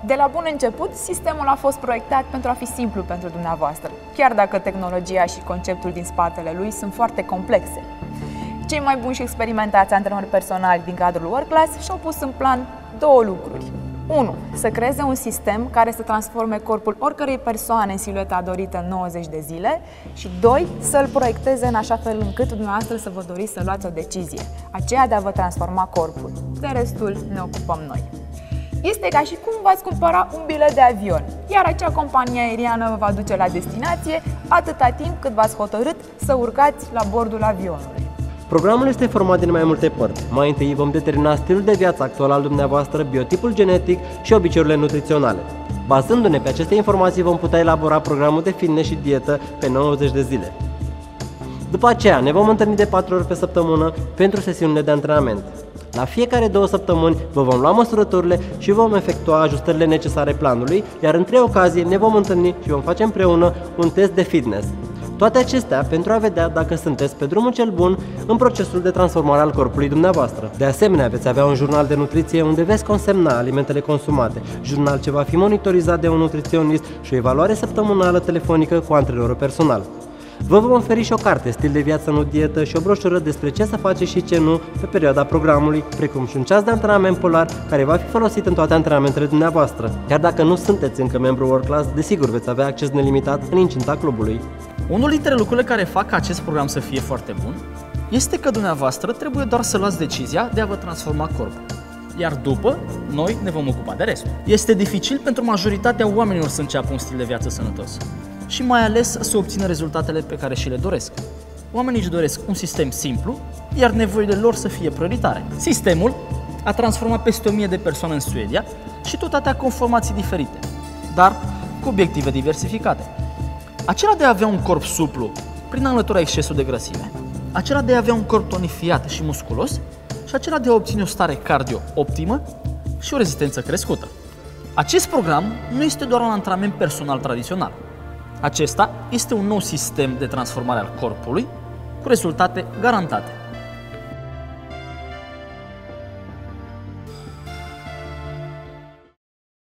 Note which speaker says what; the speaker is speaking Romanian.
Speaker 1: De la bun început, sistemul a fost proiectat pentru a fi simplu pentru dumneavoastră, chiar dacă tehnologia și conceptul din spatele lui sunt foarte complexe. Cei mai buni și experimentați antrenori personali din cadrul Workclass și-au pus în plan două lucruri. 1. Să creeze un sistem care să transforme corpul oricărei persoane în silueta dorită în 90 de zile și 2. Să-l proiecteze în așa fel încât dumneavoastră să vă doriți să luați o decizie, aceea de a vă transforma corpul. De restul ne ocupăm noi. Este ca și cum v-ați cumpăra un bilet de avion, iar acea companie aeriană vă va duce la destinație atâta timp cât v-ați hotărât să urcați la bordul avionului.
Speaker 2: Programul este format din mai multe părți. Mai întâi vom determina stilul de viață actual al dumneavoastră, biotipul genetic și obiceiurile nutriționale. Bazându-ne pe aceste informații vom putea elabora programul de fitness și dietă pe 90 de zile. După aceea ne vom întâlni de 4 ori pe săptămână pentru sesiunile de antrenament. La fiecare 2 săptămâni vă vom lua măsurătorile și vom efectua ajustările necesare planului, iar în 3 ocazii ne vom întâlni și vom face împreună un test de fitness. Toate acestea pentru a vedea dacă sunteți pe drumul cel bun în procesul de transformare al corpului dumneavoastră. De asemenea, veți avea un jurnal de nutriție unde veți consemna alimentele consumate, jurnal ce va fi monitorizat de un nutriționist și o evaluare săptămânală telefonică cu antrenorul personal. Vă vom oferi și o carte, stil de viață, nu dietă, și o broșură despre ce să faceți și ce nu pe perioada programului, precum și un ceas de antrenament polar care va fi folosit în toate antrenamentele dumneavoastră. Chiar dacă nu sunteți încă membru Workclass, desigur veți avea acces nelimitat în incinta clubului.
Speaker 3: Unul dintre lucrurile care fac ca acest program să fie foarte bun este că dumneavoastră trebuie doar să luați decizia de a vă transforma corpul. Iar după, noi ne vom ocupa de restul. Este dificil pentru majoritatea oamenilor să înceapă un stil de viață sănătos și mai ales să obțină rezultatele pe care și le doresc. Oamenii își doresc un sistem simplu, iar nevoile lor să fie prioritare. Sistemul a transformat peste 1000 de persoane în Suedia și tot atâtea conformații diferite, dar cu obiective diversificate. Acela de a avea un corp suplu prin a înlătura excesul de grăsime, acela de a avea un corp tonifiat și musculos și acela de a obține o stare cardio optimă și o rezistență crescută. Acest program nu este doar un antrenament personal tradițional. Acesta este un nou sistem de transformare al corpului cu rezultate garantate.